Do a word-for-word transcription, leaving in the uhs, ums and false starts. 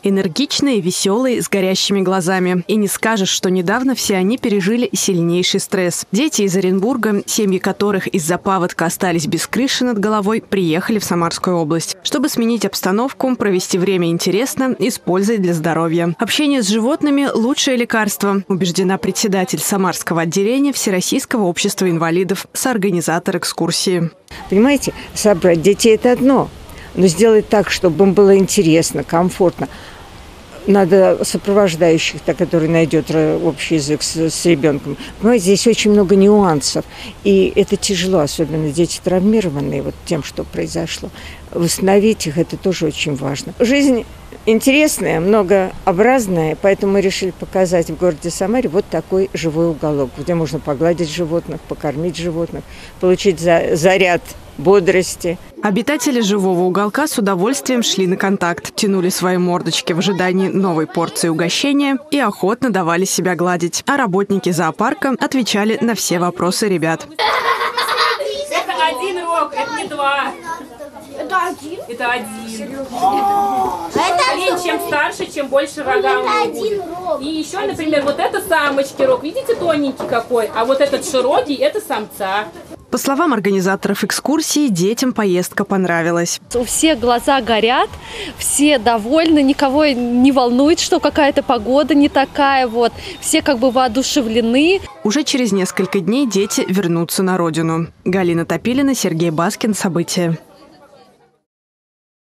Энергичные, веселые, с горящими глазами. И не скажешь, что недавно все они пережили сильнейший стресс. Дети из Оренбурга, семьи которых из-за паводка остались без крыши над головой, приехали в Самарскую область, чтобы сменить обстановку, провести время интересно, использовать для здоровья. Общение с животными – лучшее лекарство, убеждена председатель Самарского отделения Всероссийского общества инвалидов, соорганизатор экскурсии. Понимаете, собрать детей – это одно, но сделать так, чтобы им было интересно, комфортно. Надо сопровождающих, который найдет общий язык с, с ребенком. Понимаете, здесь очень много нюансов. И это тяжело, особенно дети травмированные вот тем, что произошло. Восстановить их – это тоже очень важно. Жизнь интересная, многообразная, поэтому мы решили показать в городе Самаре вот такой живой уголок, где можно погладить животных, покормить животных, получить за, заряд бодрости. Обитатели живого уголка с удовольствием шли на контакт, тянули свои мордочки в ожидании новой порции угощения и охотно давали себя гладить. А работники зоопарка отвечали на все вопросы ребят. Это один рог, это не два. Это один? Это один. Это чем старше, чем больше рога у него. И еще, например, вот это самочки рог. Видите, тоненький какой? А вот этот широкий – это самца. По словам организаторов экскурсии, детям поездка понравилась. У всех глаза горят, все довольны, никого не волнует, что какая-то погода не такая. Вот. Все как бы воодушевлены. Уже через несколько дней дети вернутся на родину. Галина Топилина, Сергей Баскин. События.